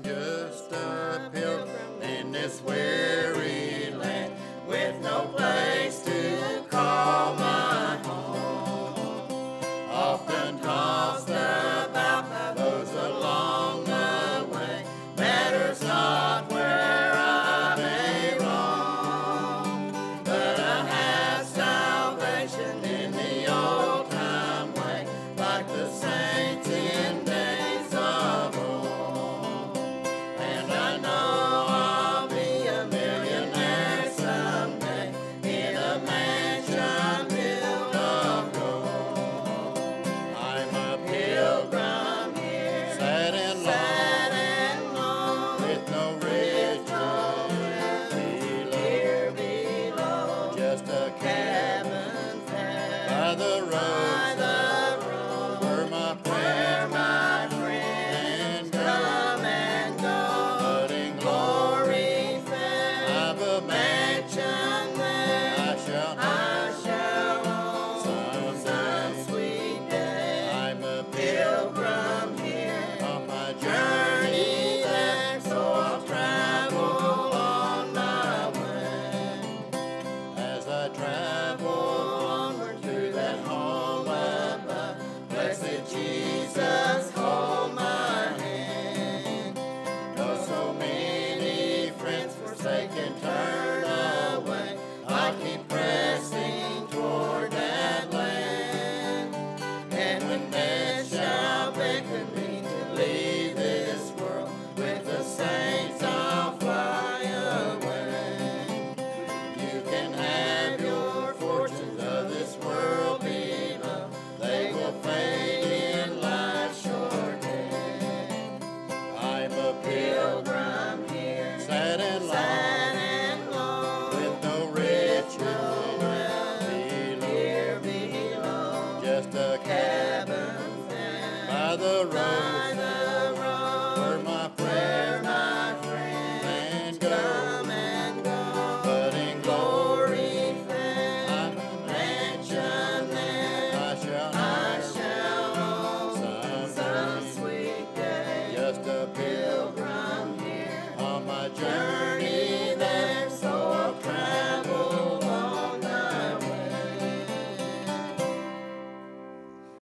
just a pilgrim in this weary land, with no place to call my home. Often tossed about by those along the way, matters not where I may roam, but I have salvation in the old time way, like the saints in days of old. And I know I'll be a millionaire someday in a mansion built of gold. I'm a pilgrim here, sad and lone, with no riches here below, just a cabin found by the road, where my friends come and go. But in glory found, I've a mansion there I shall own some sweet day. I'm a pilgrim here on my journey there, so I'll travel on my way. As I travel onward to that home above, blessed Jesus, hold my hand. Though so many friends forsake and turn away, I'll keep pressing toward that land. And when death shall beckon me to leave this world, with the saints I'll fly away. You can have your fortunes of this world below, they will fade in life's short day. I'm a pilgrim here, sad and lone, with no riches here below, just a cabin found by the road, where my friends come and go. But in glory found, I'm a mansion there I shall own some sweet day, just a